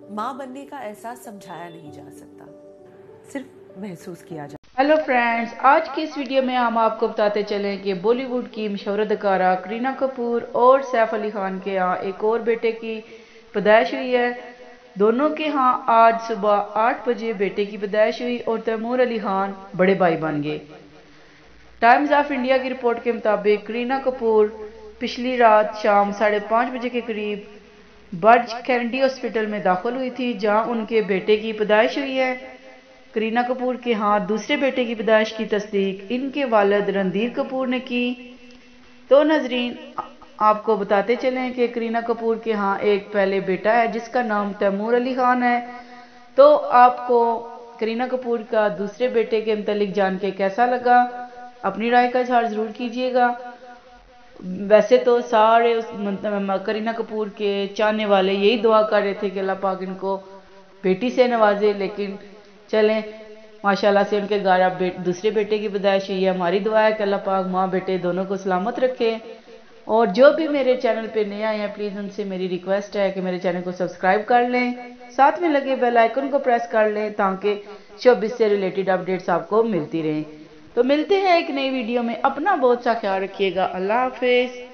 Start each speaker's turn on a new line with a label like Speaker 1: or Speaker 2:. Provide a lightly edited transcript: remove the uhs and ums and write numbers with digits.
Speaker 1: माँ बनने का एहसास समझाया नहीं जा सकता, सिर्फ महसूस किया जा।
Speaker 2: हेलो फ्रेंड्स, आज की इस वीडियो में हम आपको बताते चलें कि बॉलीवुड की मशहूर अदाकारा करीना कपूर और सैफ अली खान के यहाँ एक और बेटे की पैदाइश हुई है। दोनों के यहाँ आज सुबह 8 बजे बेटे की पैदाइश हुई और तैमूर अली खान बड़े भाई बन गए। टाइम्स ऑफ इंडिया की रिपोर्ट के मुताबिक करीना कपूर पिछली रात शाम 5:30 बजे के करीब बर्ज कैनेडी हॉस्पिटल में दाखिल हुई थी, जहां उनके बेटे की पैदाइश हुई है। करीना कपूर के हाथ दूसरे बेटे की पैदाइश की तस्दीक इनके वालिद रणधीर कपूर ने की। तो नाजरीन, आपको बताते चलें कि करीना कपूर के यहाँ एक पहले बेटा है जिसका नाम तैमूर अली खान है। तो आपको करीना कपूर का दूसरे बेटे के मुतालिक जान के कैसा लगा, अपनी राय का इजहार जरूर कीजिएगा। वैसे तो सारे करीना कपूर के चाहने वाले यही दुआ कर रहे थे कि अल्लाह पाक इनको बेटी से नवाजे, लेकिन चलें माशाल्लाह से उनके घर अब दूसरे बेटे की पैदाइश हुई है। हमारी दुआ है कि अल्लाह पाक माँ बेटे दोनों को सलामत रखे। और जो भी मेरे चैनल पे नए आए हैं, प्लीज़ उनसे मेरी रिक्वेस्ट है कि मेरे चैनल को सब्सक्राइब कर लें, साथ में लगे बेल आइकन को प्रेस कर लें ताकि शोबिज़ से रिलेटेड अपडेट्स आपको मिलती रहें। तो मिलते हैं एक नई वीडियो में। अपना बहुत सा ख्याल रखिएगा। अल्लाह हाफिज़।